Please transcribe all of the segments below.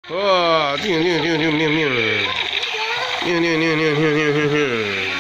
哇！叮叮叮叮叮叮，叮叮叮叮叮叮叮叮。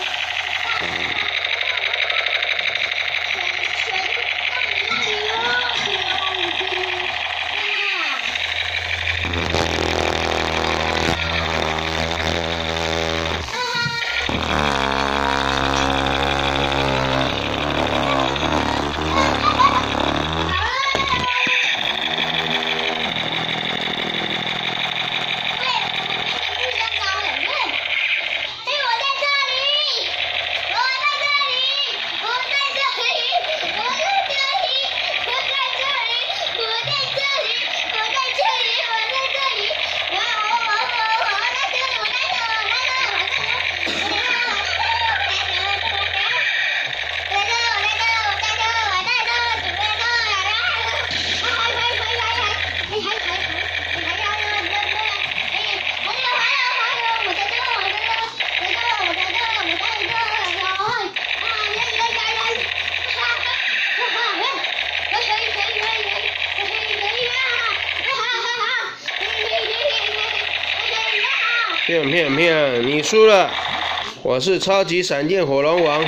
骗骗骗！你输了，我是超级闪电火龙王。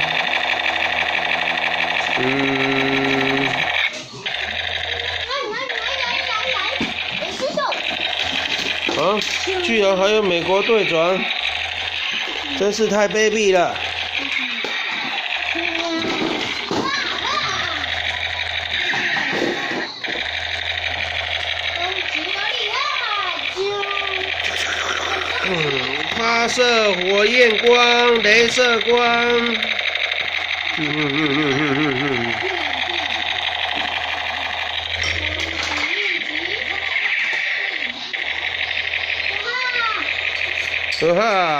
啊！居然还有美国队长，真是太卑鄙了。发射火焰光、镭射光。哈哈。